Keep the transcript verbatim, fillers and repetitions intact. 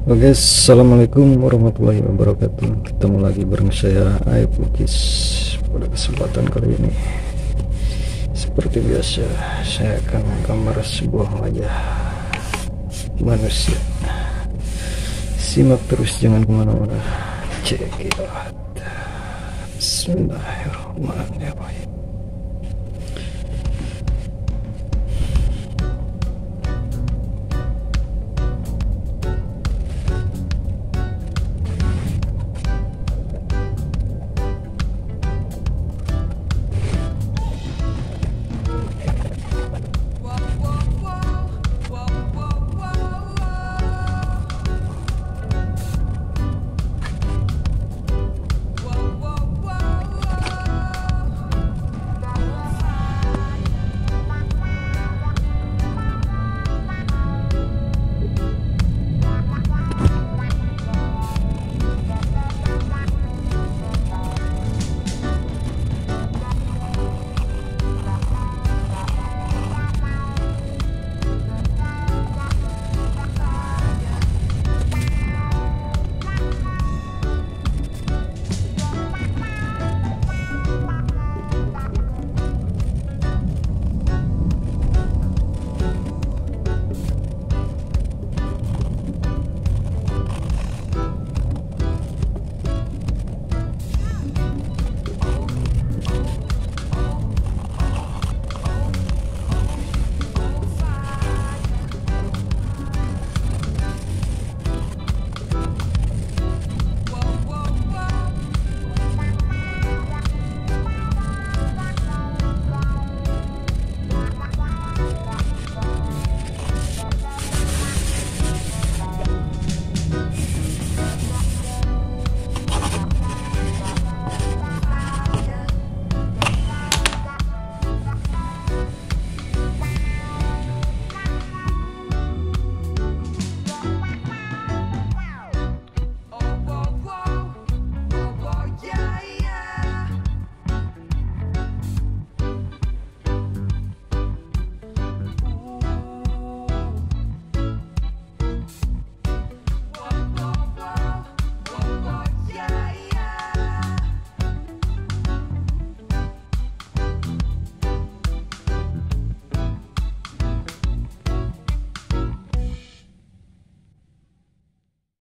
Oke, assalamualaikum warahmatullahi wabarakatuh. Ketemu lagi bareng saya Aib Lukis. Pada kesempatan kali ini, seperti biasa, saya akan menggambar sebuah wajah manusia. Simak terus, jangan kemana-mana. Check it out. Bismillahirrahmanirrahim.